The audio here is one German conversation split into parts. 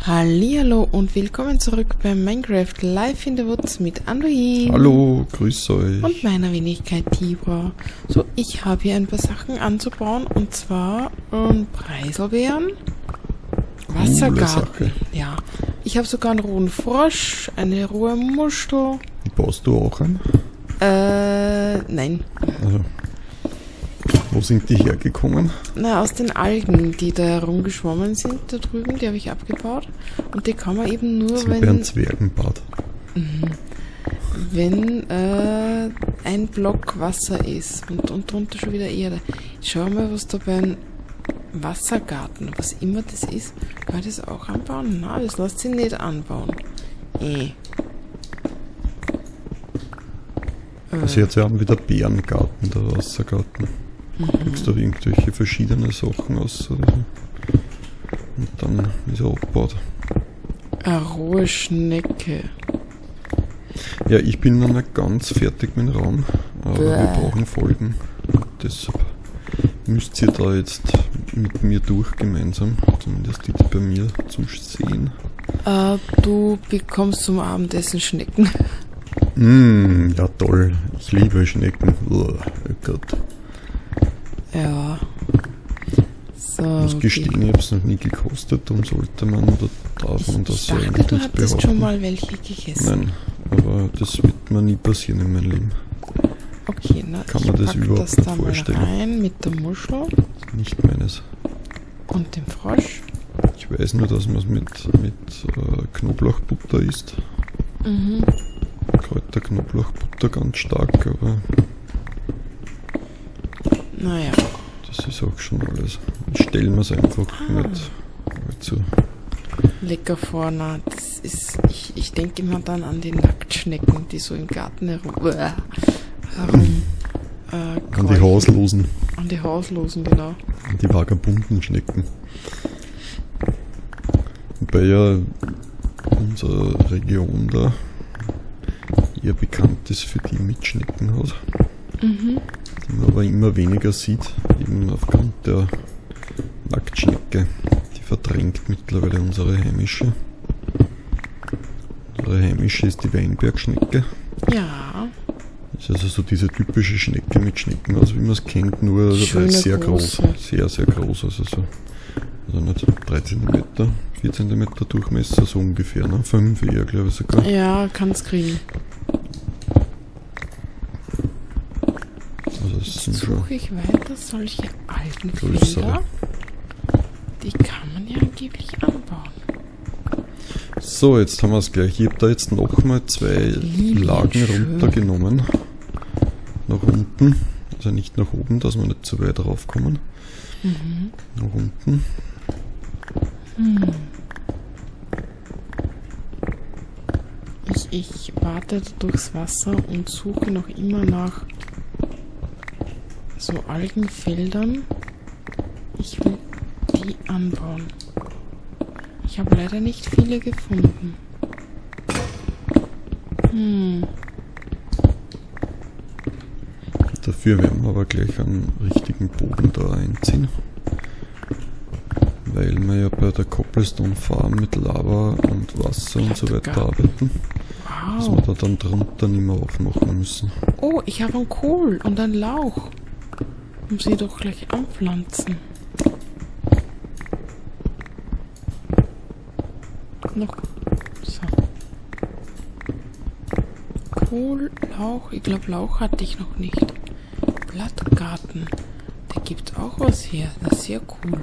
Hallihallo und willkommen zurück bei Minecraft Live in the Woods mit Anduin. Hallo, grüß euch. Und meiner Wenigkeit Tibor. So, ich habe hier ein paar Sachen anzubauen und zwar Preiselbeeren, Wassergarten. Ja, ich habe sogar einen rohen Frosch, eine rohe Muschel. Baust du auch einen? Nein. Also, wo sind die hergekommen? Na, aus den Algen, die da herumgeschwommen sind, da drüben, die habe ich abgebaut. Und die kann man eben nur, Sind bei einem Zwergenbad. Wenn ein Block Wasser ist und drunter schon wieder Erde. Schau mal, was da bei einem Wassergarten, was immer das ist, kann ich das auch anbauen? Na, das lässt sich nicht anbauen. Also jetzt haben wir wieder Bärengarten, der Wassergarten. Kriegst da irgendwelche verschiedene Sachen aus oder so. Und dann ist er aufgebaut. Eine rohe Schnecke. Ja, ich bin noch nicht ganz fertig mit dem Raum, aber wir brauchen Folgen. Und deshalb müsst ihr da jetzt mit mir durch gemeinsam, zumindest die bei mir zu sehen. Du bekommst zum Abendessen Schnecken. Ja toll, ich liebe Schnecken. Oh Gott. Ja. So, Ich muss gestehen, ich habe es noch nie gekostet und sollte man oder darf man das ich ja dachte, eigentlich du nicht hattest behaupten. schon mal welche gegessen. Nein, aber das wird mir nie passieren in meinem Leben. Okay, na, Kann ich man das pack überhaupt das nicht da vorstellen? mal rein mit der Muschel Nicht meines. und dem Frosch. Ich weiß nur, dass man es mit Knoblauchbutter isst. Kräuter Knoblauchbutter ganz stark, aber Naja. das ist auch schon alles. Stellen wir es einfach nicht allzu. Lecker vorne. Das ist, ich denke immer dann an die Nacktschnecken, die so im Garten herum An die keuchen. Hauslosen, An die Hauslosen, genau. an die vagabunden Schnecken. Wobei ja unsere Region da eher bekannt ist für die mit Schneckenhaus, die man aber immer weniger sieht, eben aufgrund der Nacktschnecke. Die verdrängt mittlerweile unsere heimische. Unsere heimische ist die Weinbergschnecke. Ja. Das ist also so diese typische Schnecke mit Schneckenhaus, wie man es kennt, nur Schöne sehr große. groß. Sehr, sehr groß. Also nicht 3 cm, 4 cm Durchmesser, so ungefähr. Ne? 5 eher, glaube ich sogar. Ja, kann's kriegen. Also das sind schon Suche ich weiter solche alten größere. Felder. Die kann man ja angeblich anbauen. So, jetzt haben wir es gleich. Ich habe da jetzt nochmal 2 Lagen schön. runtergenommen. Nach unten. Also nicht nach oben, dass wir nicht zu weit raufkommen. Nach unten. Ich warte durchs Wasser und suche noch immer nach so Algenfeldern. Ich will die anbauen. Ich habe leider nicht viele gefunden. Dafür werden wir aber gleich einen richtigen Boden da einziehen. Weil wir ja bei der Cobblestone Farm mit Lava und Wasser und so weiter arbeiten. Dass wir Wow. da dann drunter nicht mehr aufmachen müssen. Oh, ich habe einen Kohl und einen Lauch. Muss ich doch gleich anpflanzen. Noch. So. Kohl, Lauch. Ich glaube, Lauch hatte ich noch nicht. Blattgarten. Der gibt auch was her. Das ist sehr cool.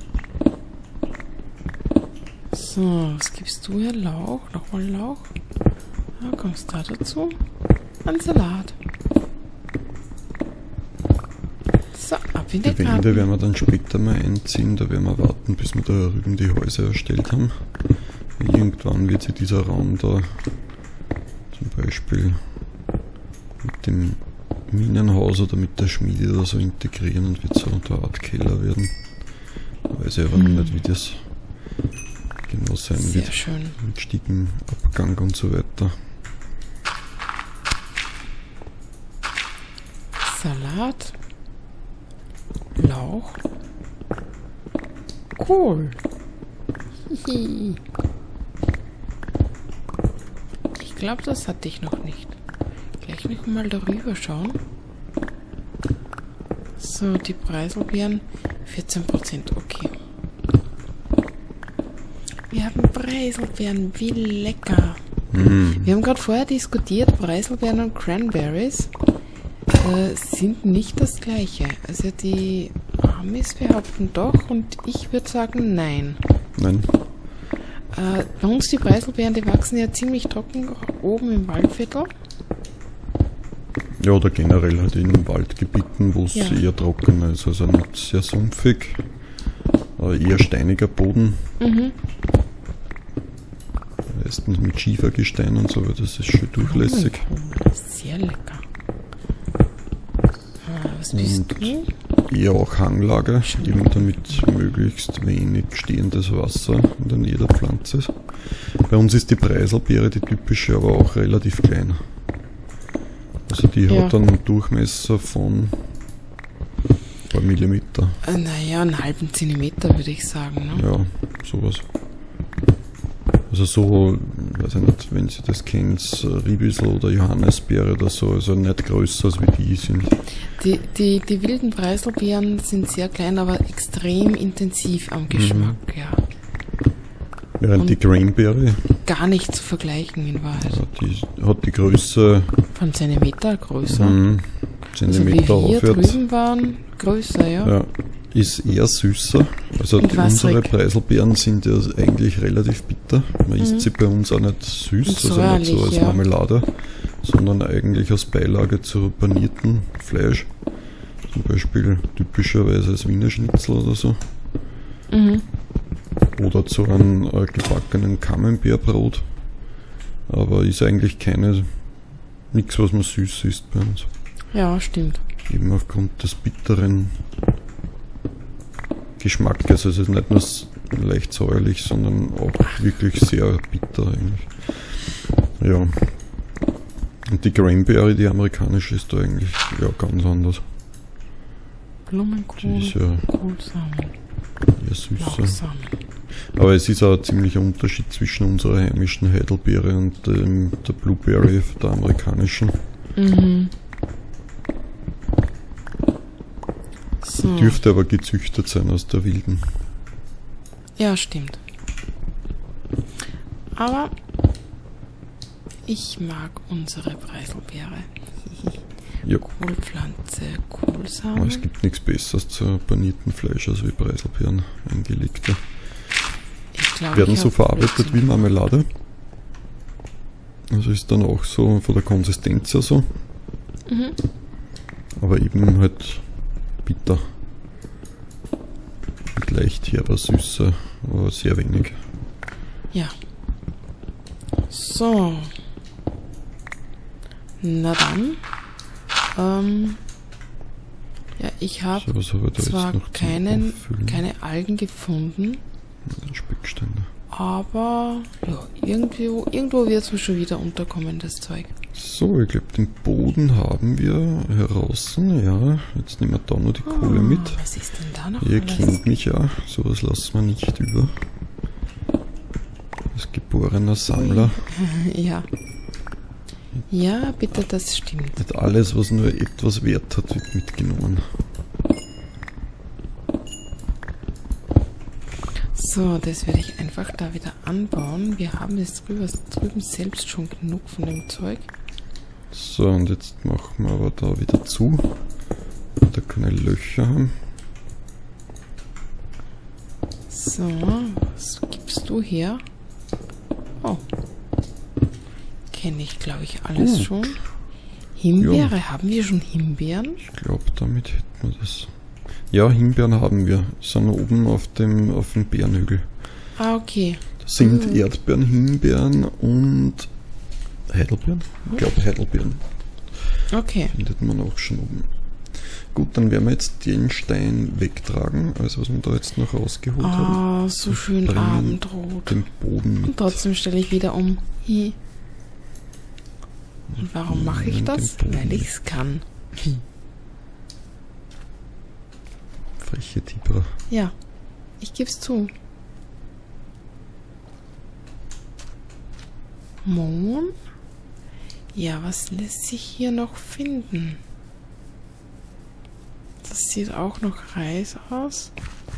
So, was gibst du hier? Lauch? Nochmal Lauch? Ah, kommst du da dazu? Ein Salat. So, ab in den Die Wände Garten. werden wir dann später mal einziehen. Da werden wir warten, bis wir da drüben die Häuser erstellt haben. Irgendwann wird sich dieser Raum da zum Beispiel mit dem Minenhaus oder mit der Schmiede oder so integrieren und wird so eine Art Keller werden. Da weiß ich aber noch nicht, wie das genau sein Sehr wird. schön. Mit Stiegenabgang und so weiter. Salat. Lauch. Kohl. Hihi. glaube, das hatte ich noch nicht. Gleich noch mal darüber schauen. So, die Preiselbeeren 14%, okay. Wir haben Preiselbeeren, wie lecker. Wir haben gerade vorher diskutiert, Preiselbeeren und Cranberries sind nicht das gleiche. Also die Amis behaupten doch und ich würde sagen nein. Nein. Bei uns die Preiselbeeren, die wachsen ja ziemlich trocken oben im Waldviertel. Ja, oder generell halt in Waldgebieten, wo es eher trocken ist. Also nicht sehr sumpfig, eher steiniger Boden. Meistens mit Schiefergestein und so, aber das ist schön durchlässig. Sehr lecker. Was bist du? Eher auch Hanglage, eben damit möglichst wenig stehendes Wasser in der Nähe der Pflanze ist. Bei uns ist die Preiselbeere, die typische, aber auch relativ klein. Also die hat einen Durchmesser von ein paar Millimeter. Naja, einen halben Zentimeter würde ich sagen. Ne? Ja, sowas. Also so, weiß ich nicht, wenn Sie das kennt, Ribisel oder Johannisbeere oder so, also nicht größer als wie die sind. Die wilden Preiselbeeren sind sehr klein, aber extrem intensiv am Geschmack, ja. Während Und die Cranberry gar nicht zu vergleichen in Wahrheit. ja, die hat die Größe Von Zentimeter größer. Zentimeter also wie wir aufwärts. drüben waren, größer, ja. Ja, ist eher süßer. Also Und unsere wasserig. Preiselbeeren sind ja eigentlich relativ bitter. Man isst sie bei uns auch nicht süß, Und also nicht so säuerlich, als ja. Marmelade, sondern eigentlich als Beilage zu panierten Fleisch. Zum Beispiel typischerweise als Wiener Schnitzel oder so. Oder zu einem gebackenen Camembert-Brot. Aber ist eigentlich nichts, was man süß isst bei uns. Ja, stimmt. Eben aufgrund des bitteren Geschmackes. Also es ist nicht nur leicht säuerlich, sondern auch wirklich sehr bitter eigentlich. Ja. Und die Cranberry, die amerikanische, ist da eigentlich ja ganz anders. Blumenkohl, Die ist ja Kohlsamen, eher süßer. Lauchsamen. Aber es ist auch ein ziemlicher Unterschied zwischen unserer heimischen Heidelbeere und der Blueberry, der amerikanischen. So. Dürfte aber gezüchtet sein aus der wilden. Ja, stimmt. Aber ich mag unsere Preiselbeere. Ja. Kohlpflanze, Aber Kohlsamen. es gibt nichts Besseres zu panierten Fleisch als wie Preiselbeeren eingelegte. Ich glaube, Werden ich so hab verarbeitet wie Blödsinn. Marmelade. Also ist dann auch so von der Konsistenz her so. Aber eben halt bitter. Mit leicht herber Süße, aber sehr wenig. Ja. So. Na dann. Ja, ich habe So, was habe ich da zwar jetzt noch zum keine Auffüllen? Algen gefunden, Den Speckstein. aber ja, irgendwo wird es mir schon wieder unterkommen, das Zeug. So, ich glaube, den Boden haben wir heraus. Ja, jetzt nehmen wir da noch die Kohle mit. Was ist denn da noch Ihr alles? kennt mich ja, sowas lassen wir nicht über. Als geborener Sammler. Ja. Ja, bitte, das stimmt. Nicht alles, was nur etwas Wert hat, wird mitgenommen. So, das werde ich einfach da wieder anbauen. Wir haben jetzt drüben selbst schon genug von dem Zeug. So, und jetzt machen wir aber da wieder zu. Da keine Löcher haben. So, was gibst du her? Oh. Kenne ich, glaube ich, alles schon. Himbeere, haben wir schon Himbeeren? Ich glaube, damit hätten wir das. Ja, Himbeeren haben wir. Sind oben auf dem Bärenhügel. Ah, okay. Das sind Erdbeeren, Himbeeren und Heidelbeeren. Ich glaube Heidelbeeren Okay. findet man auch schon oben. Gut, dann werden wir jetzt den Stein wegtragen, also was wir da jetzt noch rausgeholt haben. Ah, so schön bringen abendrot. Den Boden mit. Und trotzdem stelle ich wieder um. Hi. Und warum mache ich Den das? Boden Weil mit. ich es kann. Freche Tibra. Ja, ich gebe es zu. Mohn. Ja, was lässt sich hier noch finden? Das sieht auch noch Reis aus.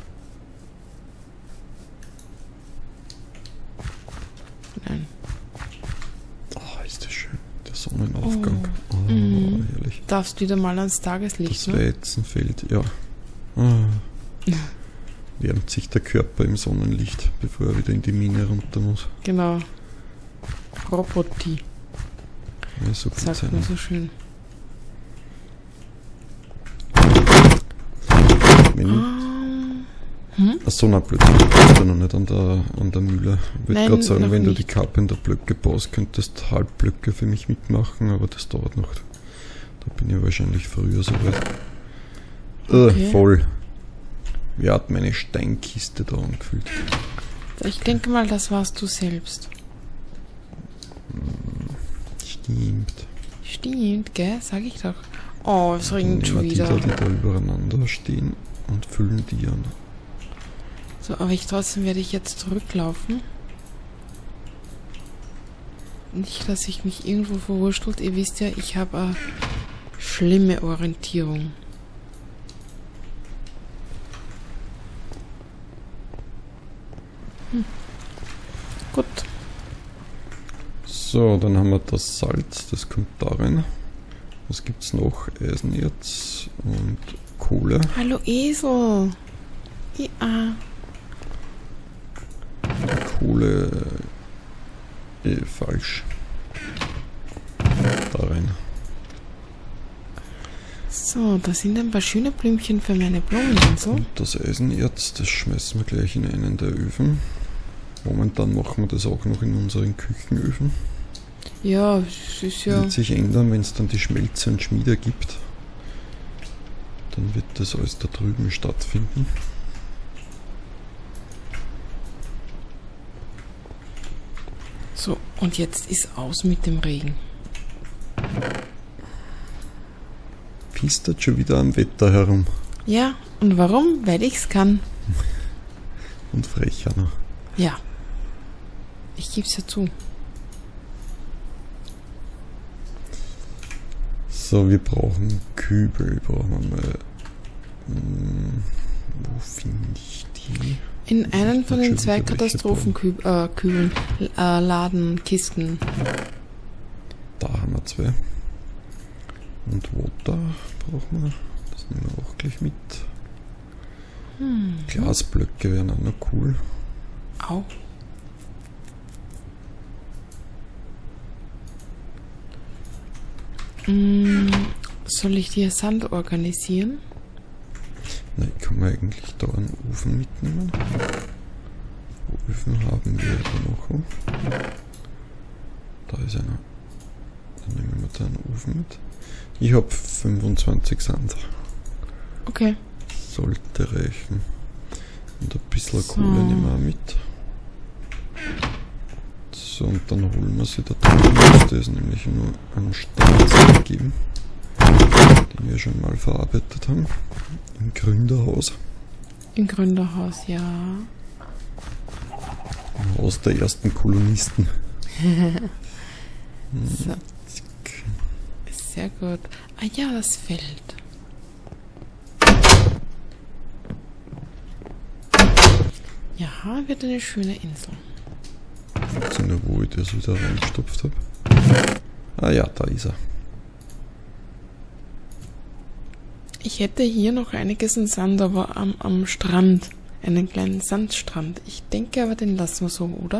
Nein. Oh, ist das schön. Der Sonnenaufgang. Oh. Oh, herrlich. Darfst wieder mal ans Tageslicht, Das Weizenfeld, ja. Ah. Wärmt sich der Körper im Sonnenlicht, bevor er wieder in die Mine runter muss. Genau. Roboti. Ja, so gut Sagt man sein. so schön. Achso, nein, plötzlich bist du noch nicht an der Mühle. Ich würde Nein, gerade sagen, noch wenn du nicht. die Carpenter-Blöcke baust, könntest Halbblöcke für mich mitmachen, aber das dauert noch. Da bin ich wahrscheinlich früher soweit. Okay. Voll. Wer hat meine Steinkiste da angefüllt? Ich denke mal, das warst du selbst. Stimmt. Stimmt, gell? Sag ich doch. Oh, es Dann regnet schon nehmen wir wieder. die da übereinander stehen und füllen die an. So, aber trotzdem werde ich jetzt zurücklaufen. Nicht, dass ich mich irgendwo verwurstelt. Ihr wisst ja, ich habe eine schlimme Orientierung. Gut. So, dann haben wir das Salz, das kommt da rein. Was gibt's noch? Eisenerz und Kohle. Hallo Esel. Ja. Die Kohle falsch. Da rein. So, da sind ein paar schöne Blümchen für meine Blumeninsel. Und das Eisenerz, das schmeißen wir gleich in einen der Öfen. Momentan machen wir das auch noch in unseren Küchenöfen. Ja, es ist ja... Wird sich ändern, wenn es dann die Schmelze und Schmiede gibt. Dann wird das alles da drüben stattfinden. So, und jetzt ist aus mit dem Regen. Pistert schon wieder am Wetter herum. Ja, und warum? Weil ich's kann. Und frecher noch. Ja. Ich geb's ja zu. So, wir brauchen Kübel. Brauchen wir mal. Wo finde ich die? In einen von den Schon zwei wieder welche Katastrophenkübeln, Laden, Kisten. Da haben wir zwei. Und Water brauchen wir. Das nehmen wir auch gleich mit. Glasblöcke wären auch noch cool. Au. Soll ich dir Sand organisieren? Na, ich kann mir eigentlich da einen Ofen mitnehmen. Ofen haben wir da noch. Da ist einer. Dann nehmen wir da einen Ofen mit. Ich habe 25 Sand. Okay. Sollte reichen. Und ein bisschen So. Kohle nehmen wir auch mit. So, und dann holen wir sie da drüben. Müsste es nämlich nur einen Steinzeit geben, den wir schon mal verarbeitet haben. Im Gründerhaus. Im Gründerhaus, ja. Im Haus der ersten Kolonisten. So, sehr gut. Ah ja, das Feld. Ja, wird eine schöne Insel. Ich weiß nicht, wo ich das wieder reingestopft habe. Ah ja, da ist er. Ich hätte hier noch einiges an Sand, aber am Strand. Einen kleinen Sandstrand. Ich denke aber, den lassen wir so, oder?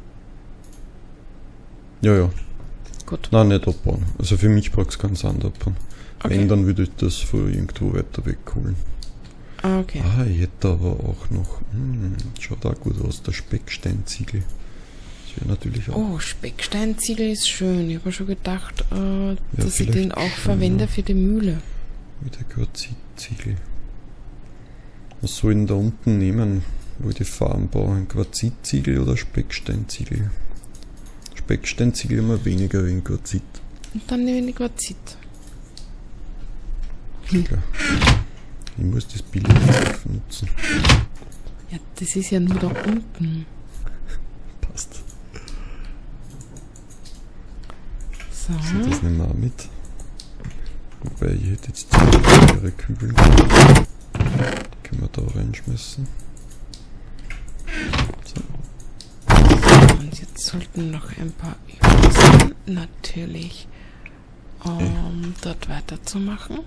Ja, ja. Gut. Nein, nicht abbauen. Also für mich braucht es keinen Sand abbauen. Okay. Wenn, dann würde ich das von irgendwo weiter wegholen. Ah, okay. Ah, ich hätte aber auch noch. Schaut auch gut aus, der Specksteinziegel. Das wäre natürlich auch. Oh, Specksteinziegel ist schön. Ich habe schon gedacht, dass ich vielleicht den auch schon, verwende ja. für die Mühle. Wie der Quarzitziegel. Was soll ich denn da unten nehmen, wo ich die Farm baue? Ein Quarzitziegel oder Specksteinziegel? Specksteinziegel immer weniger wegen Quarzit. Und dann nehme ich Quarzit. Klar. Ich muss das billige Zeug nutzen. Ja, das ist ja nur da unten. Passt. So. Also das nehmen wir auch mit. Wobei ich hätte jetzt ihre Kübel. Die können wir da reinschmeißen. So. Und jetzt sollten noch ein paar übrig sein. Natürlich. Dort weiterzumachen.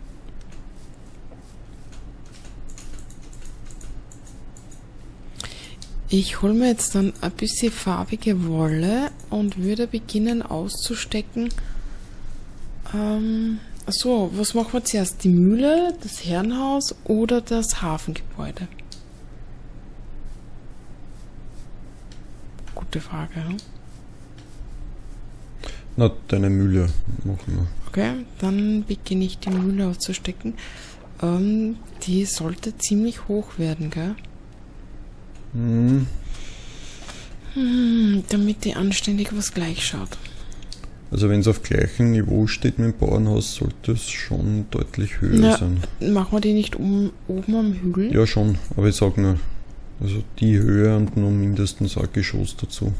Ich hole mir jetzt dann ein bisschen farbige Wolle und würde beginnen auszustecken. So, was machen wir zuerst? Die Mühle, das Herrenhaus oder das Hafengebäude? Gute Frage, hm? Na, deine Mühle machen wir. Okay, dann beginne ich die Mühle auszustecken. Die sollte ziemlich hoch werden, gell? Damit die anständig was gleich schaut. Also wenn es auf gleichem Niveau steht mit dem Bauernhaus, sollte es schon deutlich höher sein. Machen wir die nicht oben am Hügel? Ja schon, aber ich sag nur, also die Höhe und nur mindestens ein Geschoss dazu.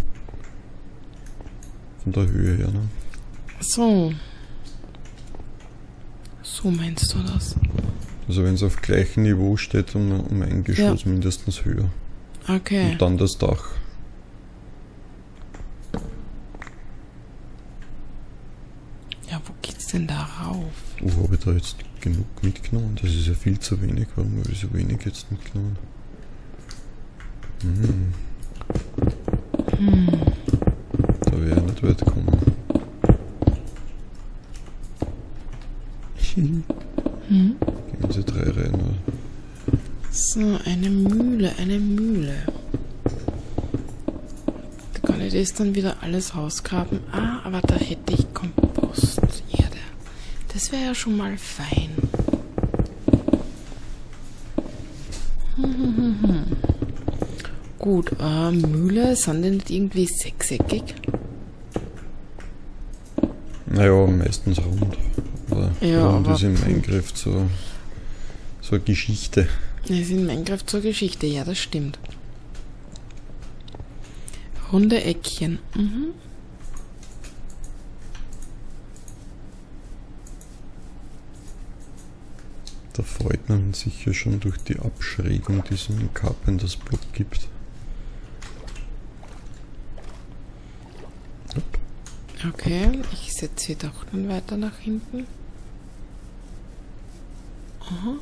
Von der Höhe her, ne? So. So meinst du das? Also wenn es auf gleichem Niveau steht, um ein Geschoss mindestens höher. Okay. Und dann das Dach. Ja, wo geht's denn da rauf? Oh, habe ich da jetzt genug mitgenommen? Das ist ja viel zu wenig. Warum habe ich so wenig jetzt mitgenommen? Da wäre ich nicht weit kommen. Gehen Sie 3 rein. Oder? So, eine Mühle, eine Mühle. Da kann ich das dann wieder alles rausgraben. Ah, aber da hätte ich Komposterde. Das wäre ja schon mal fein. Gut, Mühle, sind die nicht irgendwie sechseckig? Naja, meistens rund. Aber Ja, rund aber ist im Eingriff so eine Geschichte. Das ist in Minecraft zur Geschichte, ja, das stimmt. Runde Eckchen. Da freut man sich ja schon durch die Abschrägung, die es im Carpenters Block gibt. Okay, ich setze sie doch dann weiter nach hinten. Aha.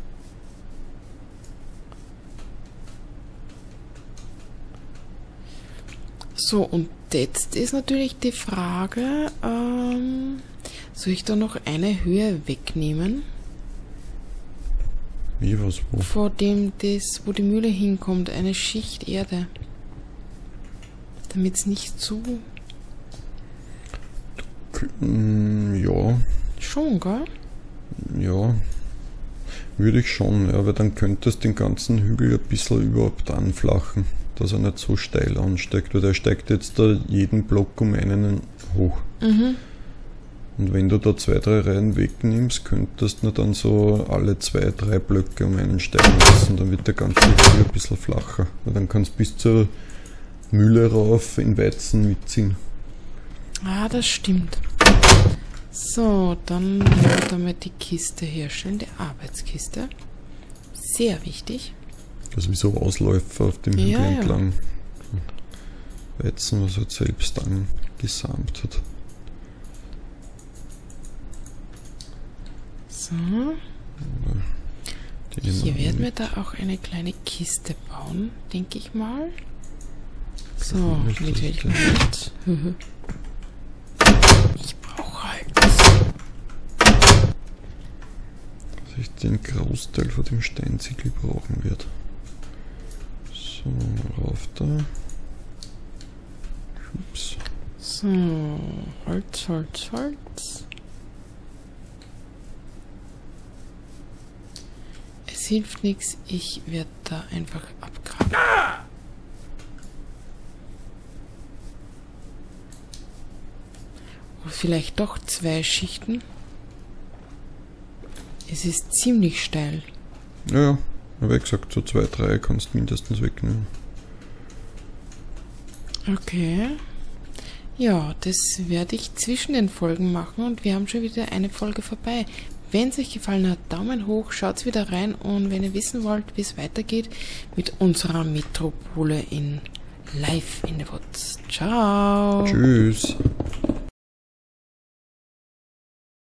So, und jetzt ist natürlich die Frage, soll ich da noch eine Höhe wegnehmen? Wie, was, wo? Vor dem, wo die Mühle hinkommt, eine Schicht Erde. Damit es nicht zu... Ja. Schon, gell? Ja. Würde ich schon, ja, weil dann könntest du den ganzen Hügel ein bisschen überhaupt anflachen, dass er nicht so steil ansteigt, weil der steigt jetzt da jeden Block um einen hoch. Und wenn du da 2, 3 Reihen wegnimmst, könntest du dann so alle 2, 3 Blöcke um einen steigen lassen, dann wird der ganze Hügel ein bisschen flacher. Weil dann kannst du bis zur Mühle rauf in Weizen mitziehen. Ah, das stimmt. So, dann werden wir damit die Kiste herstellen, die Arbeitskiste. Sehr wichtig. Also wie so Ausläufer auf dem Hügel Ja, ja. entlang. Weizen, was er selbst angesamt hat. So. Die Hier nehmen werden wir mit. da auch eine kleine Kiste bauen, denke ich mal. So, Nicht, mit dass welchem ich Holz? Ich brauche Holz. Dass ich den Großteil von dem Steinziegel brauchen werde. So, rauf da. Ups. So, Holz, Holz, Holz. Es hilft nichts, ich werde da einfach abgraben. Oder vielleicht doch 2 Schichten. Es ist ziemlich steil. Ja, ja. Aber wie gesagt, so 2, 3 kannst du mindestens wegnehmen. Okay. Ja, das werde ich zwischen den Folgen machen und wir haben schon wieder eine Folge vorbei. Wenn es euch gefallen hat, Daumen hoch, schaut wieder rein und wenn ihr wissen wollt, wie es weitergeht mit unserer Metropole in Live in the Woods. Ciao! Tschüss!